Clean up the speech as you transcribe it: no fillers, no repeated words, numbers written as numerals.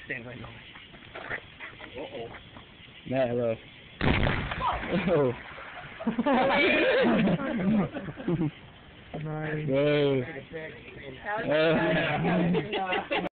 Stand right now. Uh-oh. Matt, hello. Oh. Nice. Whoa. Oh.